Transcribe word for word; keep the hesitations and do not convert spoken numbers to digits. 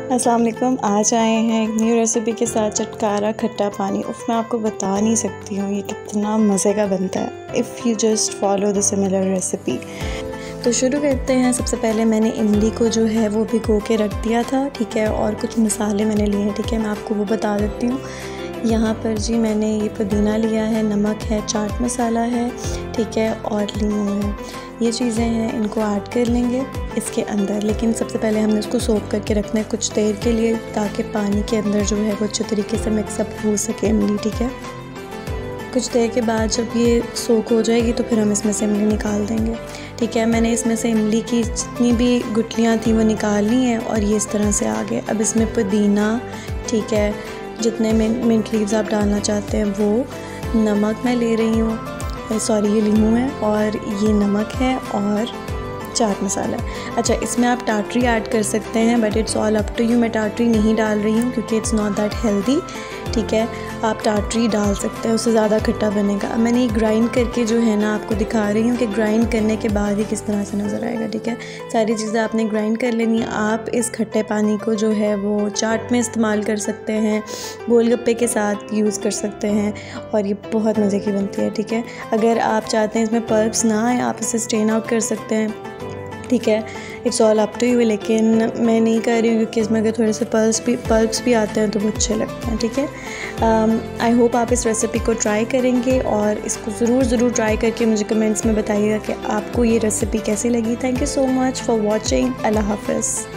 अस्सलाम वालेकुम। आज आए हैं एक न्यू रेसिपी के साथ, चटकारा खट्टा पानी। उफ, मैं आपको बता नहीं सकती हूँ ये कितना मज़े का बनता है if you just follow the similar recipe. तो शुरू करते हैं। सबसे पहले मैंने इमली को जो है वो भिगो के रख दिया था, ठीक है, और कुछ मसाले मैंने लिए हैं, ठीक है, मैं आपको वो बता देती हूँ। यहाँ पर जी मैंने ये पुदीना लिया है, नमक है, चाट मसाला है, ठीक है, और लीमू है। ये चीज़ें हैं, इनको ऐड कर लेंगे इसके अंदर। लेकिन सबसे पहले हमने इसको सोक करके रखना है कुछ देर के लिए, ताकि पानी के अंदर जो है वो अच्छे तरीके से मिक्सअप हो सके इमली, ठीक है। कुछ देर के बाद जब ये सोक हो जाएगी तो फिर हम इसमें से इमली निकाल देंगे, ठीक है। मैंने इसमें से इमली की जितनी भी गुठलियाँ थी वो निकाल ली हैं और ये इस तरह से आ गए। अब इसमें पुदीना, ठीक है, जितने मिंट लीव्स आप डालना चाहते हैं वो, नमक मैं ले रही हूँ, सॉरी ये लीमू है, और ये नमक है और चाट मसाला है। अच्छा, इसमें आप टाटरी ऐड कर सकते हैं but it's all up to you. मैं टाटरी नहीं डाल रही हूँ क्योंकि इट्स नॉट दैट हेल्दी, ठीक है। आप टाटरी डाल सकते हैं, उससे ज़्यादा खट्टा बनेगा। अब मैंने ये ग्राइंड करके जो है ना आपको दिखा रही हूँ कि ग्राइंड करने के बाद ही किस तरह से नज़र आएगा, ठीक है। सारी चीज़ें आपने ग्राइंड कर लेनी है। आप इस खट्टे पानी को जो है वो चाट में इस्तेमाल कर सकते हैं, गोलगप्पे के साथ यूज़ कर सकते हैं, और ये बहुत मज़े की बनती है, ठीक है। अगर आप चाहते हैं इसमें पल्प्स ना आए, आप इसे स्ट्रेन आउट कर सकते हैं, ठीक है। It's all up to you, लेकिन मैं नहीं कर रही हूँ क्योंकि इसमें अगर थोड़े से पल्स भी पल्प्स भी आते हैं तो वो अच्छे लगते हैं, ठीक है। आई होप आप इस रेसिपी को ट्राई करेंगे और इसको ज़रूर ज़रूर ट्राई करके मुझे कमेंट्स में बताइएगा कि आपको ये रेसिपी कैसी लगी। Thank you so much for watching. अल्लाह हाफ़िज़।